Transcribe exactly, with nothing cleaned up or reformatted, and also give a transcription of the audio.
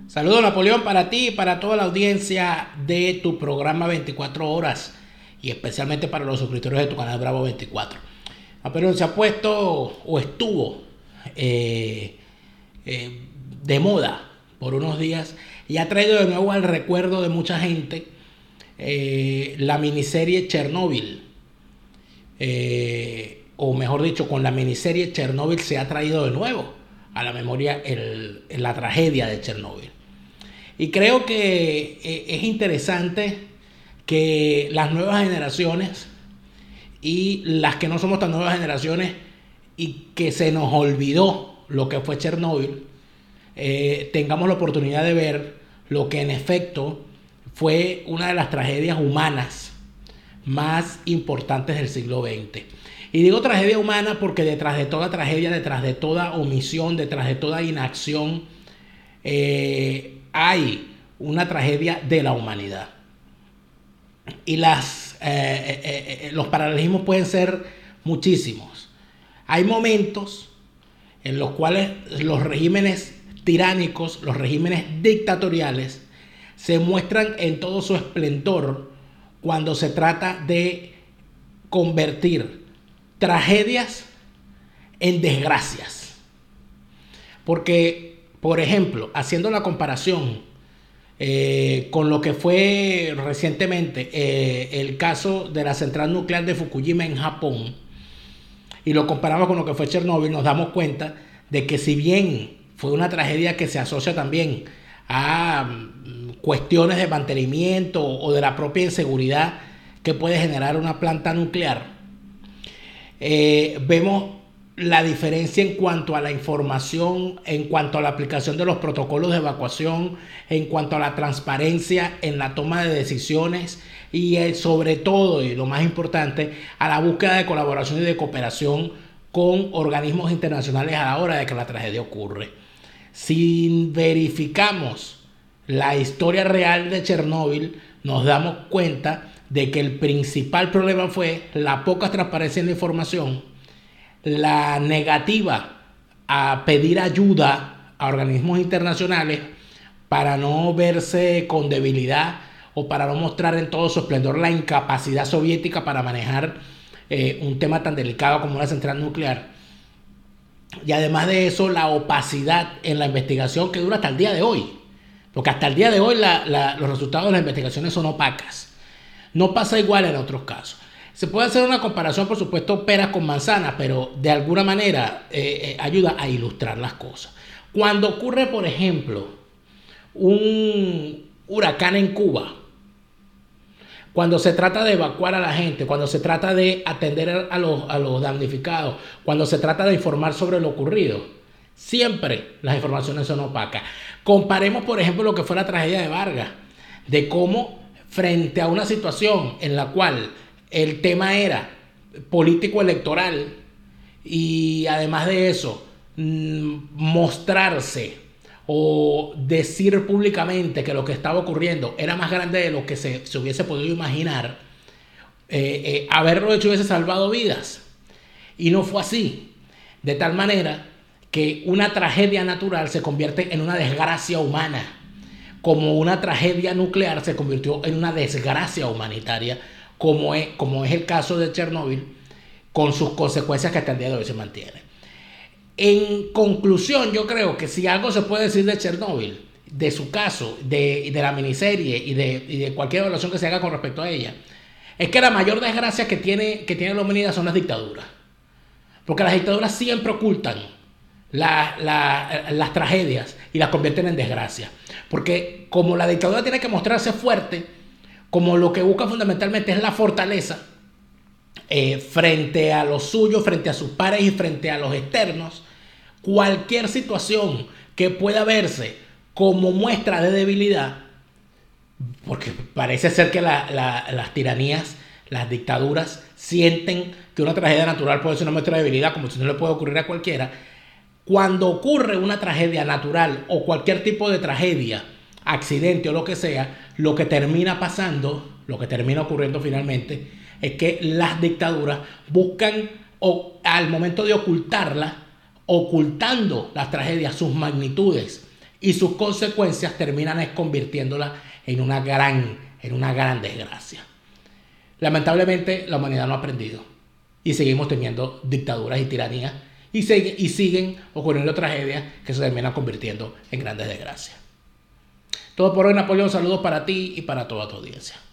Saludos Napoleón para ti y para toda la audiencia de tu programa veinticuatro horas y especialmente para los suscriptores de tu canal Bravo veinticuatro. Napoleón se ha puesto o estuvo eh, eh, de moda por unos días y ha traído de nuevo al recuerdo de mucha gente eh, la miniserie Chernobyl. Eh, o mejor dicho, con la miniserie Chernobyl se ha traído de nuevo a la memoria el, la tragedia de Chernobyl. Y creo que eh, es interesante que las nuevas generaciones y las que no somos tan nuevas generaciones y que se nos olvidó lo que fue Chernobyl, eh, tengamos la oportunidad de ver lo que en efecto fue una de las tragedias humanas más importantes del siglo veinte. Y digo tragedia humana porque detrás de toda tragedia, detrás de toda omisión, detrás de toda inacción, eh, hay una tragedia de la humanidad. Y las, eh, eh, eh, los paralelismos pueden ser muchísimos. Hay momentos en los cuales los regímenes tiránicos, los regímenes dictatoriales, se muestran en todo su esplendor cuando se trata de convertir tragedias en desgracias. Porque, por ejemplo, haciendo la comparación eh, con lo que fue recientemente eh, el caso de la central nuclear de Fukushima en Japón, y lo comparamos con lo que fue Chernobyl, nos damos cuenta de que si bien fue una tragedia que se asocia también a cuestiones de mantenimiento o de la propia inseguridad que puede generar una planta nuclear, eh, vemos la diferencia en cuanto a la información, en cuanto a la aplicación de los protocolos de evacuación, en cuanto a la transparencia en la toma de decisiones y eh, sobre todo, y lo más importante, a la búsqueda de colaboración y de cooperación con organismos internacionales a la hora de que la tragedia ocurre. Si verificamos la historia real de Chernobyl, nos damos cuenta de que el principal problema fue la poca transparencia en la información, la negativa a pedir ayuda a organismos internacionales para no verse con debilidad o para no mostrar en todo su esplendor la incapacidad soviética para manejar eh, un tema tan delicado como una central nuclear. Y además de eso, la opacidad en la investigación que dura hasta el día de hoy. Porque hasta el día de hoy la, la, los resultados de las investigaciones son opacas. No pasa igual en otros casos. Se puede hacer una comparación, por supuesto, peras con manzanas, pero de alguna manera eh, eh, ayuda a ilustrar las cosas. Cuando ocurre, por ejemplo, un huracán en Cuba, cuando se trata de evacuar a la gente, cuando se trata de atender a los, a los damnificados, cuando se trata de informar sobre lo ocurrido, siempre las informaciones son opacas. Comparemos, por ejemplo, lo que fue la tragedia de Vargas, de cómo frente a una situación en la cual el tema era político-electoral y además de eso, mostrarse o decir públicamente que lo que estaba ocurriendo era más grande de lo que se, se hubiese podido imaginar, eh, eh, haberlo hecho hubiese salvado vidas. Y no fue así. De tal manera que una tragedia natural se convierte en una desgracia humana, como una tragedia nuclear se convirtió en una desgracia humanitaria, como es, como es el caso de Chernobyl, con sus consecuencias que hasta el día de hoy se mantienen. En conclusión, yo creo que si algo se puede decir de Chernobyl, de su caso, de, de la miniserie y de, y de cualquier evaluación que se haga con respecto a ella, es que la mayor desgracia que tiene, que tiene la humanidad son las dictaduras. Porque las dictaduras siempre ocultan la, la, las tragedias y las convierten en desgracia. Porque como la dictadura tiene que mostrarse fuerte, como lo que busca fundamentalmente es la fortaleza, eh, frente a los suyos, frente a sus pares y frente a los externos, cualquier situación que pueda verse como muestra de debilidad, porque parece ser que la, la, las tiranías, las dictaduras sienten que una tragedia natural puede ser una muestra de debilidad, como si no le puede ocurrir a cualquiera. Cuando ocurre una tragedia natural o cualquier tipo de tragedia, accidente o lo que sea, lo que termina pasando, lo que termina ocurriendo finalmente, es que las dictaduras buscan, o, al momento de ocultarla, ocultando las tragedias, sus magnitudes y sus consecuencias terminan es convirtiéndola en una gran, en una gran desgracia. Lamentablemente la humanidad no ha aprendido y seguimos teniendo dictaduras y tiranías y, se, y siguen ocurriendo tragedias que se terminan convirtiendo en grandes desgracias. Todo por hoy, Napoleón. Saludos para ti y para toda tu audiencia.